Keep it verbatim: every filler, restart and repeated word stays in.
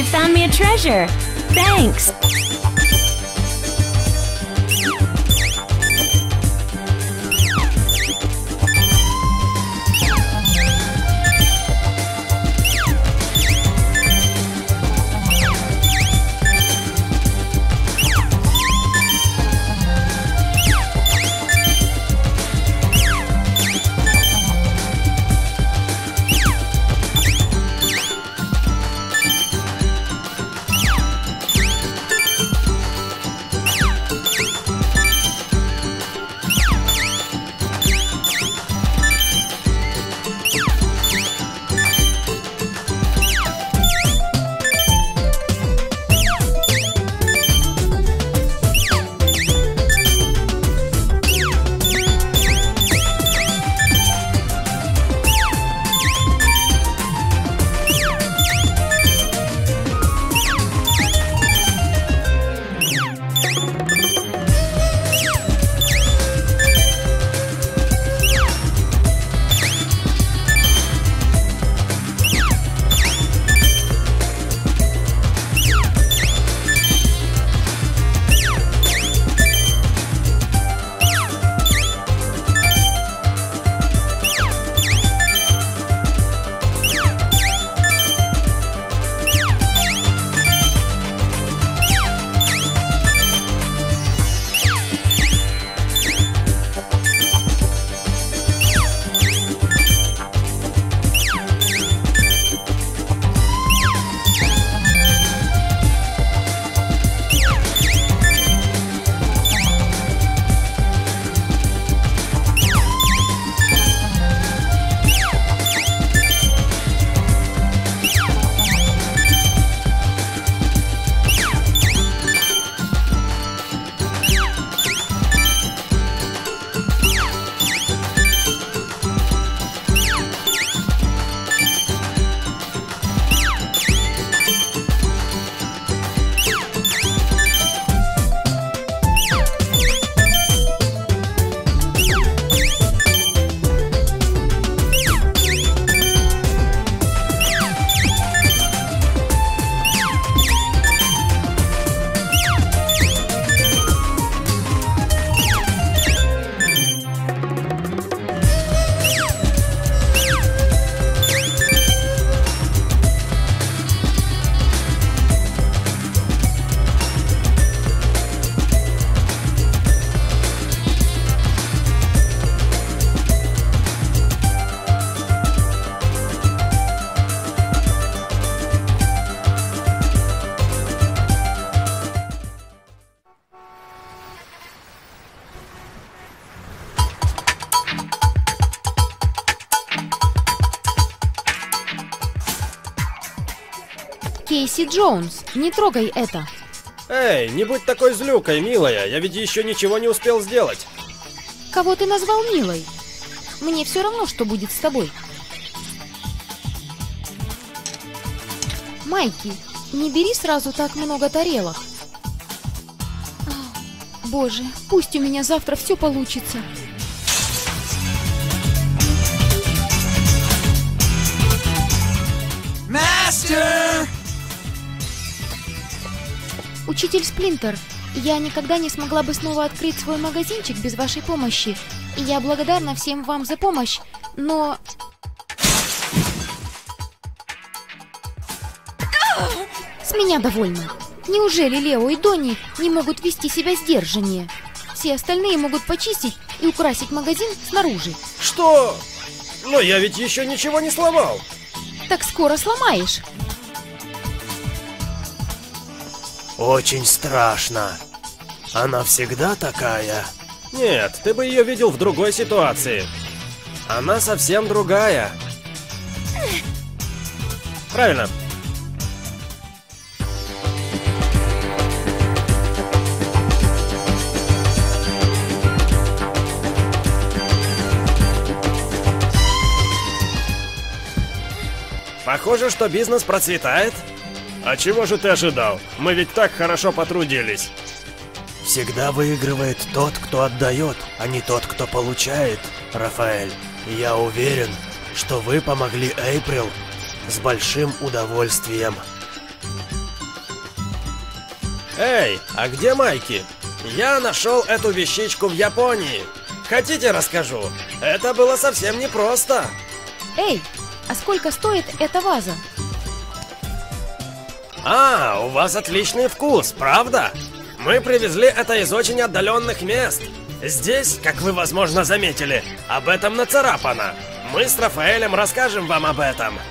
You found me a treasure. Thanks. Кейси Джонс, не трогай это. Эй, не будь такой злюкой, милая, я ведь еще ничего не успел сделать. Кого ты назвал милой? Мне все равно, что будет с тобой. Майки, не бери сразу так много тарелок. О, боже, пусть у меня завтра все получится. Мастер! Учитель Сплинтер, я никогда не смогла бы снова открыть свой магазинчик без вашей помощи. И я благодарна всем вам за помощь, но... С меня довольно. Неужели Лео и Донни не могут вести себя сдержаннее? Все остальные могут почистить и украсить магазин снаружи. Что? Но я ведь еще ничего не сломал. Так скоро сломаешь. Очень страшно. Она всегда такая? Нет, ты бы ее видел в другой ситуации. Она совсем другая. Правильно. Похоже, что бизнес процветает. А чего же ты ожидал? Мы ведь так хорошо потрудились. Всегда выигрывает тот, кто отдает, а не тот, кто получает, Рафаэль. Я уверен, что вы помогли Эйприл с большим удовольствием. Эй, а где Майки? Я нашел эту вещичку в Японии. Хотите, расскажу? Это было совсем непросто. Эй, а сколько стоит эта ваза? А, у вас отличный вкус, правда? Мы привезли это из очень отдаленных мест. Здесь, как вы, возможно, заметили, об этом нацарапано. Мы с Рафаэлем расскажем вам об этом.